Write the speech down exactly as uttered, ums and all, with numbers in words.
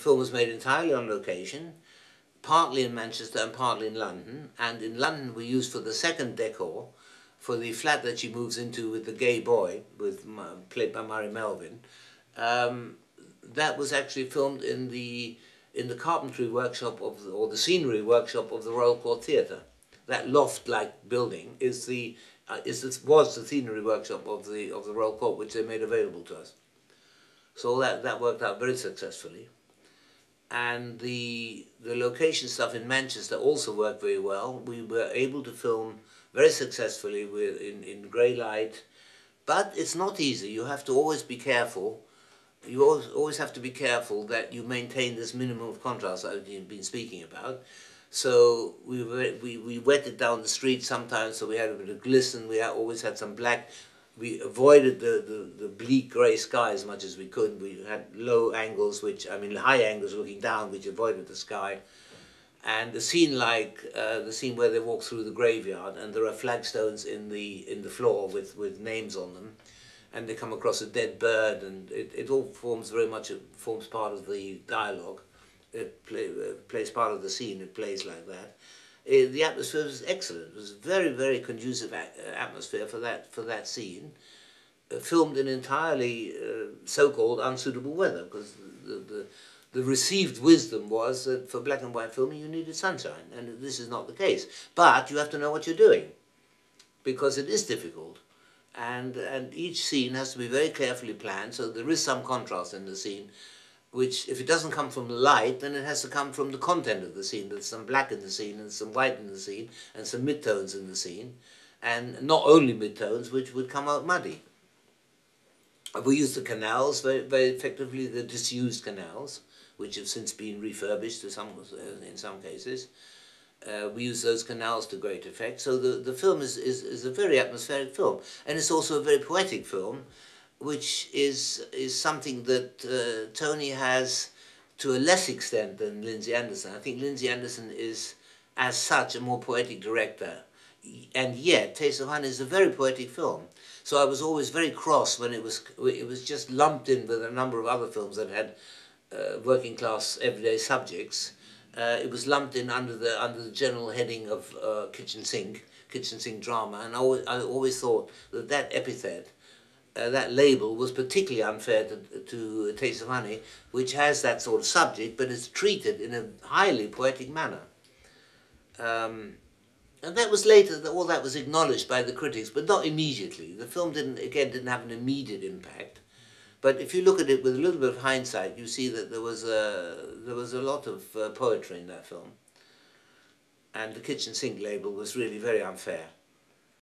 film was made entirely on location, partly in Manchester and partly in London. And in London we used for the second decor, for the flat that she moves into with the gay boy, with played by Murray Melvin. Um, that was actually filmed in the in the carpentry workshop of the, or the scenery workshop of the Royal Court Theatre. That loft-like building is the uh, is the, was the scenery workshop of the of the Royal Court, which they made available to us. So that that worked out very successfully. And the the location stuff in Manchester also worked very well. We were able to film very successfully with in, in grey light, but it's not easy. You have to always be careful. You always, always have to be careful that you maintain this minimum of contrast I've been speaking about. So we, we, we wetted down the street sometimes, so we had a bit of glisten. We had, always had some black. We avoided the, the, the bleak grey sky as much as we could. We had low angles, which, I mean high angles looking down, which avoided the sky. And the scene like, uh, the scene where they walk through the graveyard and there are flagstones in the, in the floor with, with names on them. And they come across a dead bird, and it, it all forms very much, it forms part of the dialogue. It play, uh, plays part of the scene, it plays like that. Uh, the atmosphere was excellent. It was a very, very conducive a atmosphere for that, for that scene. Uh, filmed in entirely uh, so-called unsuitable weather, because the, the, the received wisdom was that for black and white filming you needed sunshine, and this is not the case. But you have to know what you're doing, because it is difficult. And, and each scene has to be very carefully planned, so there is some contrast in the scene, which if it doesn't come from the light, then it has to come from the content of the scene. There's some black in the scene, and some white in the scene, and some midtones in the scene, and not only midtones, which would come out muddy. We used the canals very, very effectively, the disused canals, which have since been refurbished to some, in some cases. Uh, we use those canals to great effect. So the, the film is, is, is a very atmospheric film. And it's also a very poetic film, which is, is something that uh, Tony has to a less extent than Lindsay Anderson. I think Lindsay Anderson is, as such, a more poetic director. And yet, Taste of Honey is a very poetic film. So I was always very cross when it was, it was just lumped in with a number of other films that had uh, working class everyday subjects. Uh, it was lumped in under the under the general heading of uh, kitchen sink, kitchen sink drama, and I always, I always thought that that epithet, uh, that label, was particularly unfair to, to Taste of Honey, which has that sort of subject, but it's treated in a highly poetic manner. Um, and that was later, that all that was acknowledged by the critics, but not immediately. The film didn't, again, didn't have an immediate impact. But if you look at it with a little bit of hindsight, you see that there was a, there was a lot of uh, poetry in that film. And the kitchen sink label was really very unfair.